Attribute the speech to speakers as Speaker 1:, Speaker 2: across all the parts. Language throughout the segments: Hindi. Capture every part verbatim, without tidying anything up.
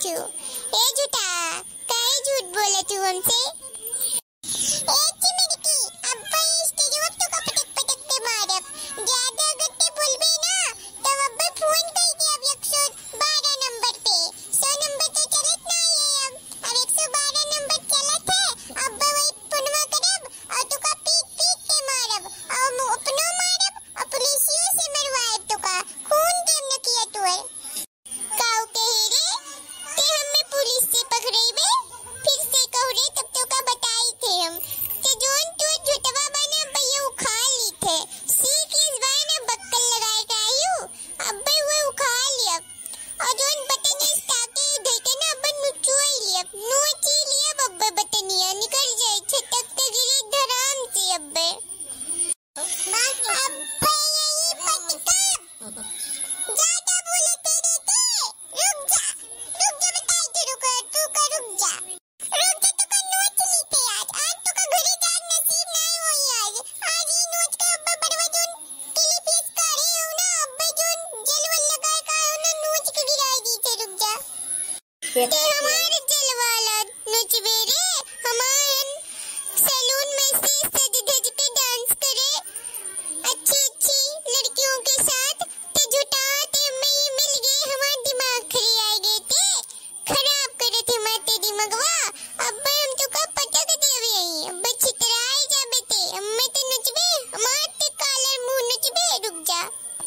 Speaker 1: छू। ए झूठा, काहे झूठ बोला तू हमसे? ए चिमड़की, अब्बा स्टेज वक्त को पटक पटक के मारब। ज्यादा अगर ते बोलबे ना तो अब्बा फोन कर दे अब एक सौ बारह नंबर पे। सौ नंबर तो चलत नहीं है अब। अब एक सौ बारह नंबर चलत है। अब्बा वही फोनवा करब और तुका पीट पीट के मारब और अपनो मारब और पुलिसियों से मरवाएब तुका। खून देम न किया तू है। काऊ कहे रे ते हमें पुलिस से पकड़ेबे फिर से कहू रे तब तो का बताई थे हम ते जोन तू झुटवा बना भैया उखाड़ ली थे। सीख इस बार ना बक्कल लगाए कायू अब्बे वो उखाड़ लिया और जोन बटन स्टाके देते ना अब्बे नुचुई लिया नोची लिया अब्बे बटनिया निकल जाए छटक के गिरे धराम से अब्बे। अब्बे यही पटका ज्यादा बोले तेरे ते रुक जा रुक जा बताई ते रुक तू का रुक जा रुक जा तू का नोच ली थे आज आज तू का घरे जान नसीब नहीं हुई आज आज ही नोच का अब्बा बड़वा जोन टेलीफिस करे हो ना अब्बे जोन जलवा लगाए का हो ना नोच के गिराई दी थे रुक जा ते हमारे जलवाला नोचबे रे हमारे सैलून में से सज धज के डांस करे अच्छी अच्छी लड़कियों के साथ ते झूठा ते हमें ये मिल गए हमारा दिमाग खरी आ गए थे खराब करे थे माते दिमागवा। अब हम तो का पटक देवे यही अब छितराए जाबे थे हमें ते नचबे हमार ते कालर मुंह नचबे रुक जा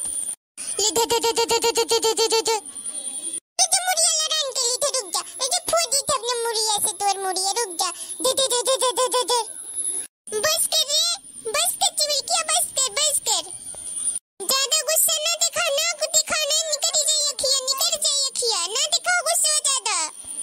Speaker 1: ले ध ध ध ध ध ध ध ध ध तुझे मुड़िया लड़ान के लिए थे रुक जा ये जो फूटी थे अपने मुड़िया से तोर मुड़िया रुक जा ध ध ध ध ध ध ध बस कर रे बस कर चिमड़किया बस कर बस कर ज्यादा गुस्सा ना दिखाना कुछ दिखाना निकल जाए अखियां निकल जाए अखियां ना दिखाओ गुस्सा ज्यादा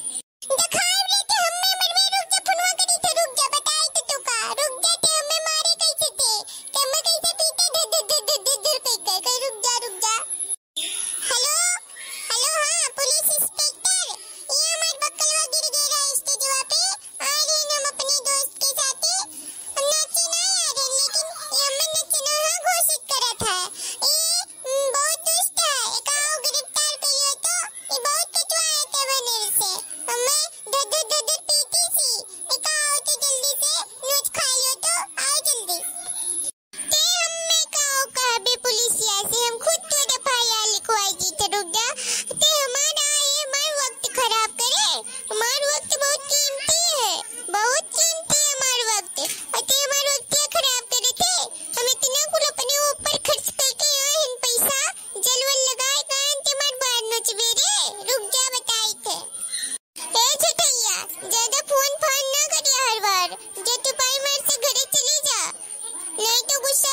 Speaker 1: दिखाओ रे ते हमें मरवे रुक जा फुनवा करी थे रुक जा बताई ते तू का रुक जा ते हमें मारे कैसे थे ते हमें कैसे पीटे ध ध ध ध ध ध कह कह रुक जा रुक जा। हेलो हेलो हां पुलिस इंस्पेक्टर ये हमारे बक्कलवा गिर गया स्टेजवा पे आ रहे हैं हम अपने दोस्त के साथ हम नाचे नहीं आ रहे लेकिन ये हमें नचना हाँ घोषित करा था ये बहुत दुष्ट है एक आओ गिरफ्तार करियो तो ये बहुत कचवाए थे बनेर से हमें धर धर धर धर पीटी सी एक आओ तो जल्दी से नोच खा लियो तो आओ जल्दी ते हमें काओ कहबे पुलिसिया से हम खुद तो दफाया लिखवाई जी थे रुक जा ते हमारा आए हमार वक्त खराब करे हमार वक्त बहुत कीमती है बहुत कीमती है हमार वक्त और ते हमार वक्त खराब करे थे हम इतना कुल अपने ऊपर खर्च करके आए हैं पैसा जलवल लगाए कान ते हमार बाहर नचबे रे रुक जा बताई थे। ए छठैया ज्यादा फोन फान ना करिया हर बार जे तू पाई मार से घरे चली जा नहीं तो गुस्सा